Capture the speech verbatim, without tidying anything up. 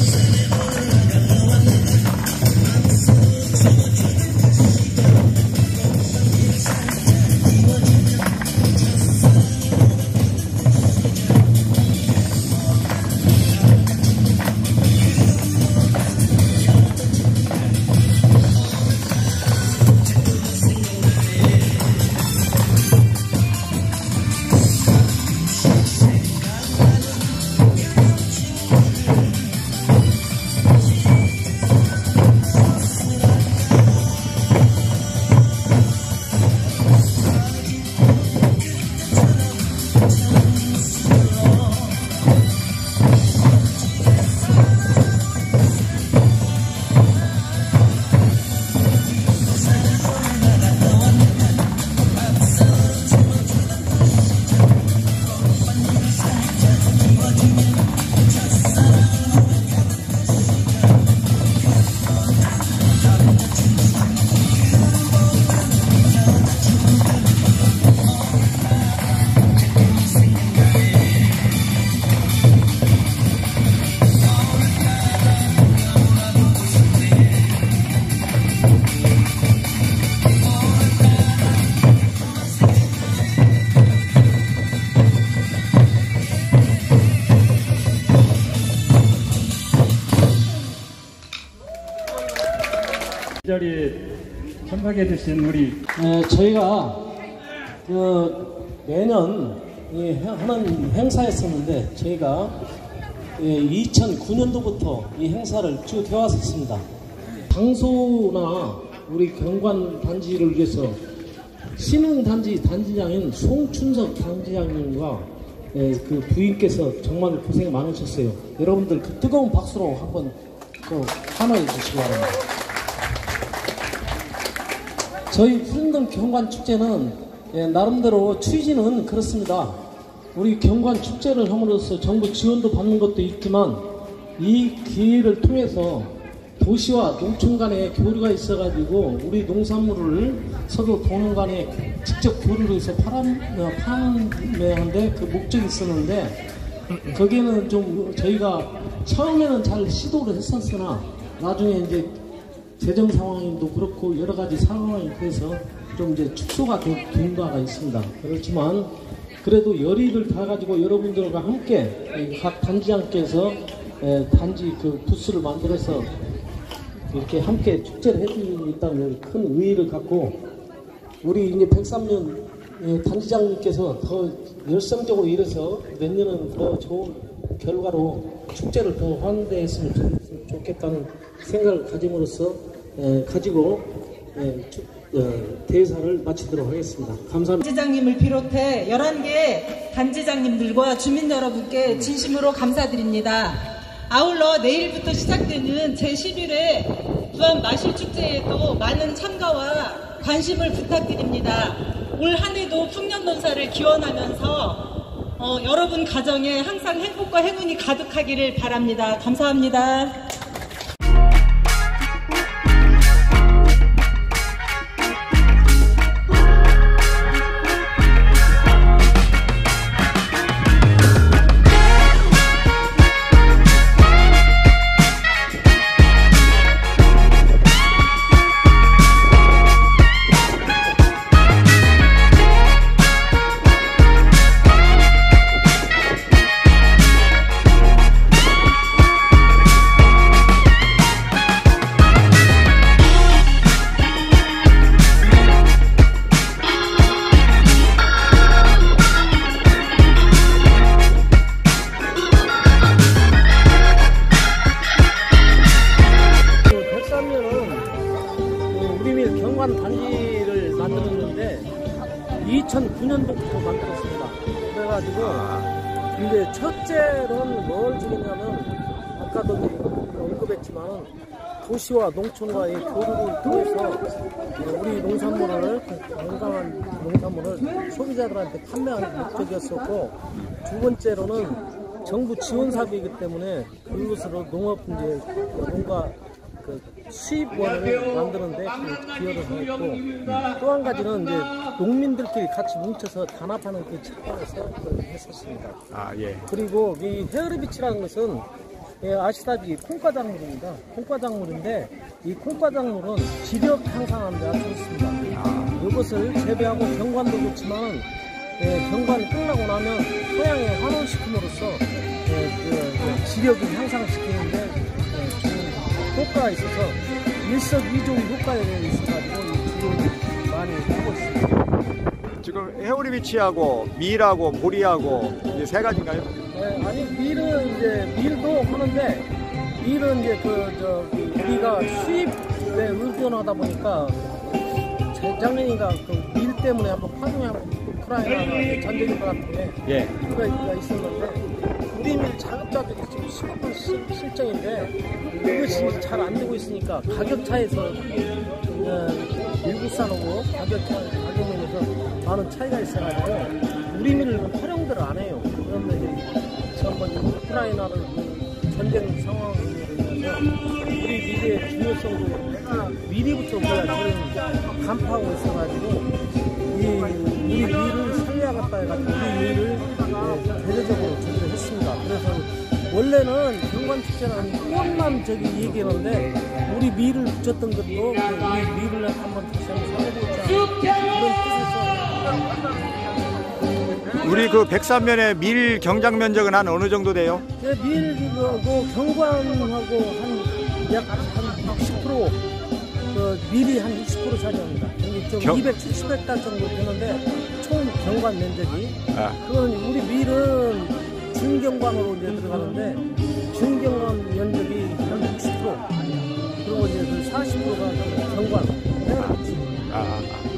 이 자리에 참석해 주신 우리 네, 저희가 그 매년 이 하는 행사였었는데 저희가 이천구 년도부터 이 행사를 쭉 해왔었습니다. 장소나 우리 경관 단지를 위해서 신흥단지 단지장인 송춘석 단지장님과 예, 그 부인께서 정말 고생 많으셨어요. 여러분들 그 뜨거운 박수로 한번 또 환호해 주시기 바랍니다. 저희 푸른동 경관축제는 예, 나름대로 취지는 그렇습니다. 우리 경관축제를 함으로써 정부 지원도 받는 것도 있지만 이 기회를 통해서 도시와 농촌 간에 교류가 있어가지고 우리 농산물을 서도 도농 간에 직접 교류를 해서 판매하는데 그 목적이 있었는데 거기에는 좀 저희가 처음에는 잘 시도를 했었으나 나중에 이제 재정 상황도 그렇고 여러 가지 상황이 그래서 좀 이제 축소가 된 바가 있습니다. 그렇지만 그래도 열의를 다가지고 여러분들과 함께 각 단지장께서 단지 그 부스를 만들어서 이렇게 함께 축제를 해주고 있다는 큰 의의를 갖고 우리 이제 백삼 년 단지장님께서 더 열성적으로 일해서 내년은 더 좋은 결과로 축제를 더 환대했으면 좋겠다는 생각을 가짐으로써 에, 가지고 에, 축, 어, 대사를 마치도록 하겠습니다. 감사합니다. 단지장님을 비롯해 열한 개 단지장님들과 주민 여러분께 진심으로 감사드립니다. 아울러 내일부터 시작되는 제십일 회 부안 마실축제에도 많은 참가와 관심을 부탁드립니다. 올 한 해도 풍년논사를 기원하면서 어, 여러분 가정에 항상 행복과 행운이 가득하기를 바랍니다. 감사합니다. 단지를 만들었는데 이천구 년도부터 만들었습니다. 그래가지고 이제 첫째로는 뭘 주겠냐면 아까도 언급했지만 도시와 농촌과의 교류를 통해서 우리 농산물을 건강한 농산물을 소비자들한테 판매하는 목적이었었고 두 번째로는 정부 지원 사업이기 때문에 그것으로 농업 이제 농가 그 수입원을 만드는데 기여를 했고 또 한 가지는 이제 농민들끼리 같이 뭉쳐서 단합하는 그 차원에서 했었습니다. 아, 예. 그리고 이 헤어리비치라는 것은 예, 아시다시피 콩과작물입니다. 콩과작물인데 이 콩과작물은 지력 향상하는 데 아주 좋습니다. 이것을 재배하고 경관도 좋지만 예, 경관 끝나고 나면 토양에 환원시킴으로써 예, 그, 그 지력을 향상시키는데 예, 좋은 효과가 있어서 일석이조 효과에 있어가지고 이 기록을 많이 하고 있습니다. 지금 해오리비치하고 밀하고 보리하고 이제 세 가지인가요? 네, 아니 밀은 이제 밀도 하는데 밀은 이제 그 저 우리가 수입에 의존하다 보니까 재작년인가 그 밀 때문에 한번 파동이 한번 우크라이나 전쟁인 것 같은데 예. 그가 있었는데 우리 밀 자급자족이 지금 심각한 실- 실정인데 이것이 잘 안 되고 있으니까 가격 차에서 어, 일국산하고 가격 차 가격 면에서 많은 차이가 있어가지고 우리 밀은 활용들을 안 해요. 그런데 이제 전번 우크라이나를 그 전쟁 상황으로 인해서 우리 밀의 중요성도 미리부터 우리가 지금 간파하고 있어가지고 이 우리 밀을 살려야겠다 해가지고 우리 밀을 네, 대대적으로 준비를 했습니다. 그래서 원래는 경관축제는 후원만 저기 얘기하는데 우리 밀을 붙였던 것도 우리 밀을 한번 다시 한번 살려보자 그런 뜻에서 우리 그 백삼면의 밀 경작 면적은 한 어느 정도 돼요? 네, 밀 그, 그 경관하고 한 약 한 육십 퍼센트 그 밀이 한 육십 퍼센트 차지합니다. 이게 좀 경... 이백칠십 헥타르 정도 되는데 총 경관 면적이 아. 그건 우리 밀은 중경관으로 이제 들어가는데 중경관 면적이 한 육십 퍼센트 그리고 이제 그 사십 퍼센트가 경관. 네. 아. 아.